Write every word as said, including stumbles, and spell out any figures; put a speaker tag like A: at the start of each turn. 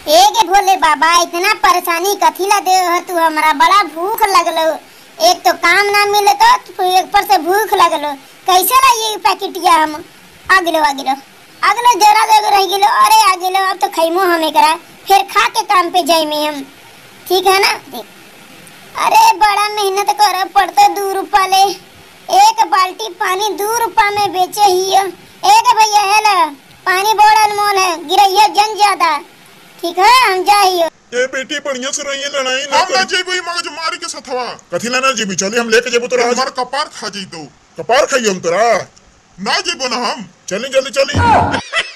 A: एक भोले बाबा इतना परेशानी कथी ला दे हो तू, हमरा बड़ा भूख लगलो। एक तो काम ना मिले तो एक पर से भूख लगलो। कैसे ला ये पैकेटिया हम आगलो आगलो आगलो जरा जरा रह गेलो। अरे आगलो अब तो खैमो हमें करा फिर खा के काम पे जाई में हम, ठीक है ना। देख अरे बड़ा मेहनत कर पड़ता दो रुपया ले, एक बाल्टी पानी दो रुपया में बेचे ही। एक भैया है ला पानी बड़ा अनमोल है, गिरैया जन ज्यादा, ठीक है हम जाइयो।
B: ए बेटी बढ़िया से रहिए, लड़ाई ना हम ना जेबो मगज मारी के सथवा कथी ना ना जेबी चली हम लेके जेबो तोरा हमार कपार खा जइतो। कपार खाइयो हम तोरा ना जेबो ना हम, चली जल्दी चली।